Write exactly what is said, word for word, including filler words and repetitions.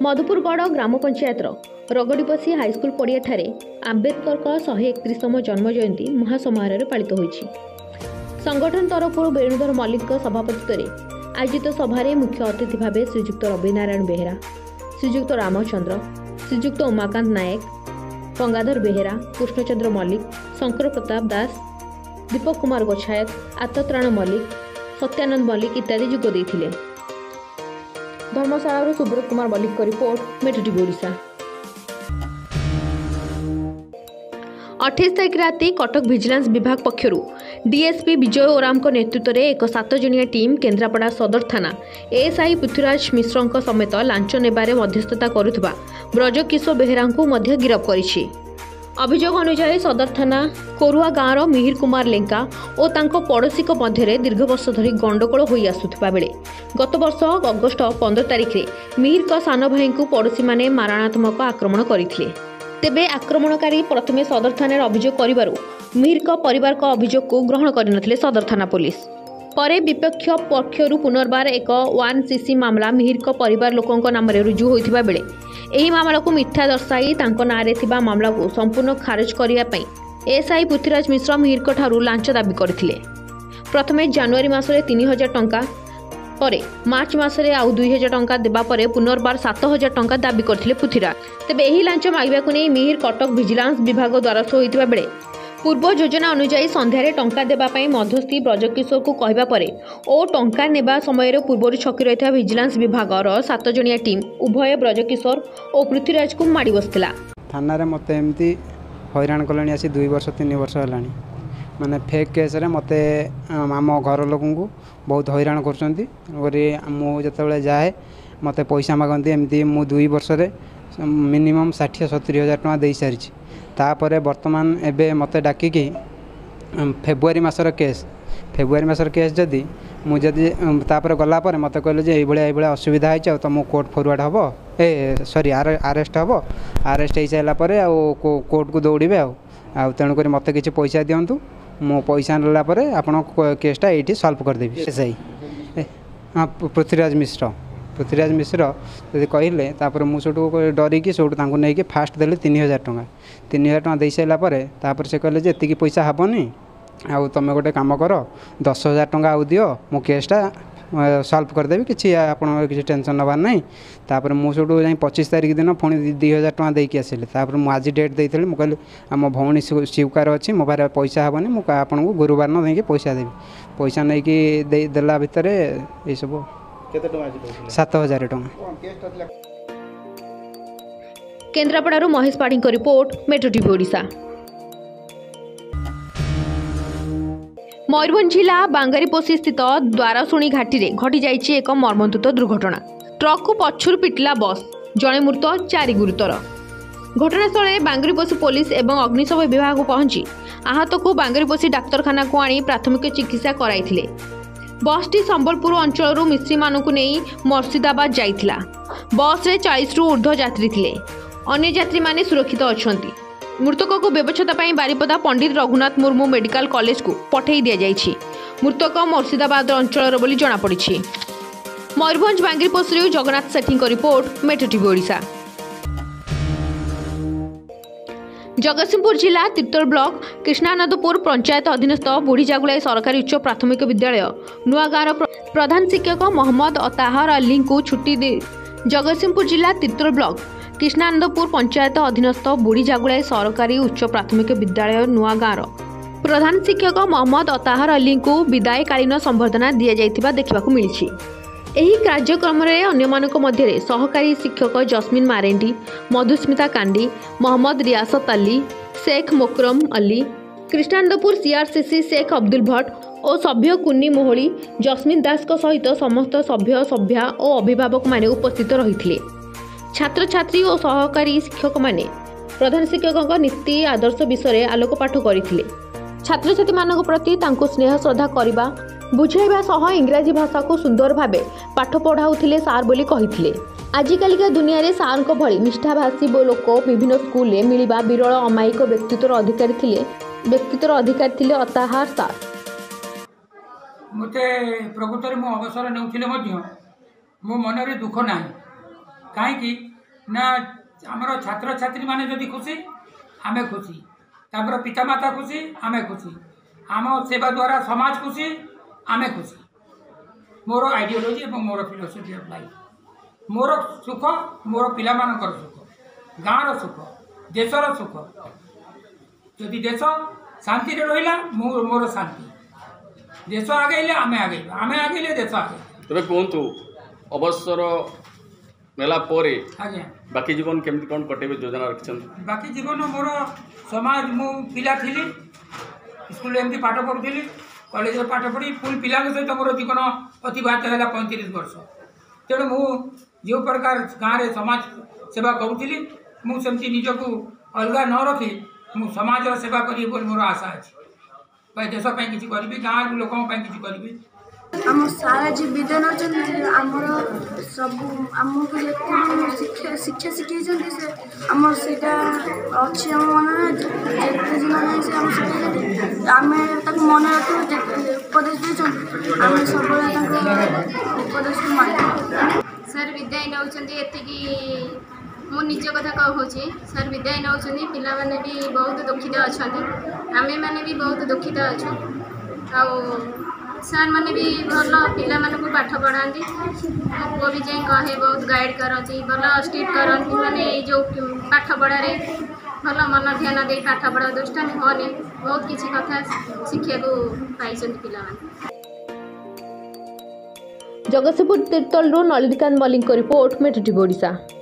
मधुपुरगढ़ ग्राम पंचायतर रगड़ीपसी high school पड़िया आंबेडकर शहे एकतीसतम जन्म जयंती महासमारोह पालित होईछि। संगठन तरफ वेणुधर मल्लिक सभापतित्व आयोजित सभारे मुख्य अतिथि भाव श्रीजुक्त रविनारायण बेहेरा, श्रीजुक्त रामचंद्र, श्रीजुक्त उमाकांत नायक, गंगाधर बेहेरा, कृष्णचंद्र मल्लिक, शंकर प्रताप दास, दीपक कुमार गोछायत, आतत्राण मल्लिक, सत्यानंद मल्लिक इत्यादि जोग देइथिले। धर्मशाला सुब्रत कुमार मल्लिक का रिपोर्ट मेट्रो टीवी ओडिशा। अट्ठाईस तारिख राति कटक भिजिलेंस विभाग पक्षरु डीएसपी विजय ओराम नेतृत्व में एक सात जनिया टीम केन्द्रापड़ा सदर थाना एएसआई पृथ्वीराज मिश्र समेत लांच नेबारे मध्यस्थता करुवा ब्रजकिशोर बेहेरा मध्य गिरफ करिछि। अभियोग अनुसार सदर थाना कोरुआ गाँवर मिहिर कुमार लेंका और तांको पड़ोशी मध्य दीर्घ वर्ष धरी गंडगोल होई आसुथिबा बेले गत वर्ष अगस्ट पंद्रह तारिख में मिहिर का सान भाई को पड़ोशी माने मारणात्मक आक्रमण करथिले। तेबे आक्रमणकारी प्रथमे सदर थाना अभियोग करिबारु मिहिर का परिवार का अभियोग को ग्रहण करनथिले सदर थाना पुलिस। परे विपक्ष पक्षरु पुनर्बार एक वन सीसी मामला मिहिर का परिवार लोकों नाम रुजु होइथिबा बेले एही मामला को मिथ्या दर्शाई तांको नारे थिबा मामला को संपूर्ण खारिज करिया पई एएसआई पृथ्वीराज मिश्र मिहिर का ठारू लांच दाबी करथिले। प्रथमे जनवरी मासरे तीन हजार टंका परे मार्च मासरे आउ दुई हजार टंका देबा परे पुनर्बार सात हजार टंका दाबी करथिले पृथ्वीराज। तेबे एही लांच मागिबा को नै मिहिर कटक भिजिलेंस विभाग द्वारस्थ होइतिबा बेले पूर्व योजना अनुसार संध्यारे टंका देबा पई मध्यस्थी ब्रजकिशोर को कहबा परे ओ टंका नेबा समय पूर्व छकी रहिता भिजिलेंस विभागर सात जनिया टीम उभय ब्रजकिशोर और पृथ्वीराज को माड़ी बसथिला। थाना रे मते एमती हैरान कलानी आसी दुई वर्ष तीन वर्ष हलानी माने फेक केस रे मते आम घर लोकन को बहुत हैरान करछंती ओरे मु जतबेले जाए मते पैसा मागंती एमती मु दुई वर्ष रे मिनिमम साठ सत्तर हजार टका दे सारी तापर बर्तमान एबे मते डाकिकी फेब्रुआरी मासर केस फेब्रुआरी मासर केस जदि मुझे तापर गला पर मते कहले जे एभले एभले असुविधा है तो तुम कोर्ट फॉरवर्ड हबो ए सॉरी अरेस्ट हबो अरेस्ट हो सारा पर कोर्ट को दौड़े आ तेणुक मत किसी पैसा दिंतु मो पैसा नेला पर आपण केसटा ये सल्व करदेवी एसआई हाँ पृथ्वीराज मिश्र पृथ्वीराज मिश्र जब कहले तापर मुझे डरिकी सब नहीं फास्ट देली तीन हजार टका तीन हजार टका दे सारापर से कहले जी पैसा हेनी आउ तुम गोटे कम कर दस हजार टका आउ दियो मो केसटा सल्व करदेवी कि आप किसी टेंशन नबार ना तापर मुझे जा पच्चीस तारिख दिन पुणी दुई हजार टका देकी आसिले तापर मुझे डेट देती मुझे कहली आम भौणी स्वीकार अच्छी मो पारे पैसा हेनी मुझे आपन को गुरुवार न नहीं पैसा देवी पैसा नहीं कि देला भितर ये सब सात हजार टका। केन्द्रापड़ारू महेश पाढ़ी को report Metro TV Odisha. Mayurbhanj जिला बांगारीपोषी स्थित द्वारशुणी घाटी रे घटी जाइछि एक मर्मन्तुद दुर्घटना। ट्रक को पछुर पिटिला बस जड़े मृत चारि गुरुतर। घटनास्थल बांगारीपोषी पुलिस एवं अग्निशम विभाग पहुंची आहत को बांगारीपोषी डाक्तरखाना को आनी प्राथमिक चिकित्सा कराइथिले। बसटी संबलपुर अंचल मिस्त्री मानू नहीं मुर्शिदाबाद जाइथिला। बस रे चालीस रु ऊर्ध्व यात्री थिले। अन्य यात्री माने सुरक्षित अछंती। मृतक को व्यवच्छेद पर बारिपदा पंडित रघुनाथ मुर्मू मेडिकल कॉलेज को पठे दि जाइछि। मृतक मुर्शिदाबाद अंचल बोली जना पड़िछि। मयूरभंज बांगारीपोषी जगन्नाथ सेठी को report Metro TV Odisha. Jagatsinghpur जिला तिर्तोल ब्लॉक कृष्णानंदपुर पंचायत अधीनस्थ बुढ़ी जागुलाई सरकारी उच्च प्राथमिक विद्यालय नुआ गाँव प्रधान शिक्षक मोहम्मद अताहर अली को छुट्टी दे। जगतसिंहपुर जिला तिर्तोल ब्लॉक कृष्णानंदपुर पंचायत अधीनस्थ बुढ़ी जागुलाई सरकारी उच्च प्राथमिक विद्यालय नुआ गाँव प्रधान शिक्षक मोहम्मद अताहर अली को विदायकालीन संबर्धना दि जाइथिबा देखिबाकू मिलिछि। एही कार्यक्रम रे अन्यमानक मध्य सहकारी शिक्षक जस्मिन मारेंडी, मधुस्मिता कांडी, मोहम्मद रियासत अली, शेख मोकरम अली, कृष्णानंदपुर सीआरसीसी शेख अब्दुल भट्ट और सभ्य कुन्नी मोहली जस्मिन दास को सहित समस्त सभ्य सभ्या और अभिभावक माने उपस्थित रहिथिले। छात्र छात्री और सहकारी शिक्षक माने प्रधान शिक्षक नीति आदर्श विषय आलोकपाठ करथिले। छात्र छात्री मानक प्रति तांको स्नेह श्रद्धा करबा बुझाइबा सह इंग्राजी भाषा को सुंदर भावे पाठ पढ़ाउथिले सार बोली कहिथिले। आजिकालिका दुनिया रे सार को भली निष्ठाभाषी लोक विभिन्न स्कूल में मिलिबा विरल अमायिक व्यक्तित्वर अधिकारी थिले व्यक्तित्वर अधिकारी थिले अताहार सार। मते प्रकृतर मो अवसर नेउथिले मध्य मो मनरे दुख नाही काहे कि ना आमर छात्र छात्री माने जदि खुशी आमे खुशी तापर पितामाता खुशी आमे खुशी आम सेवा द्वारा समाज खुशी आमे खुशी मोर आइडियोलॉजी और मोर फिलोसफी ऑफ लाइफ मोर सुख मोर पिला मानकर सुख गाँव सुख देशर सुख जदि देश शांति रहा मोर शांति देश आगे आमे आगे आमे आगे देश आगे तबे कहतु अवसर नेला परे आज्ञा बाकी जीवन केमती कौन कटेबे योजना रखिछन बाकी जीवन मोर समाज मु पिला थिली स्कूल एमती पाठ पढ़ुली कॉलेज पाठ पढ़ी पुणी पिला सहित मोर जीवन अतिबाहित है पैंतीस वर्ष तेणु मु जो प्रकार गाँव में समाज सेवा करुली मुझे निजक अलग न रखी मु समाज सेवा करी मोर आशा अच्छी भाई देश किसी करी गाँव लोक किसी करी आम सारा जी विद्या नमर सब आमको जिते शिक्षा शिक्षा शिखी से आम से अच्छी आम मन जिते दिन से आम शिखी आम मन रखू उपदेश देते आम सब उपदेश को मान सर विद्याय नौकरी मु निज कथा कहूँ सर विद्याय नौ पिला माने भी बहुत दुखित अच्छा आमे माने भी बहुत दुखित अच्छु आ सार मैंने भी भल पिला मानक पाठ पढ़ाती मो पुआ भी जाए कहे बहुत गाइड करती भल स्ट्रिक्ट करती माने जो पाठ पढ़ारे भल मन ध्यान दे पाठ पढ़ा दुष्टामी होने बहुत किसी कथा शिक्षा को पाई पिला Jagatsinghpur Tirtol Nalinikanta Mallik report Metro TV Odisha.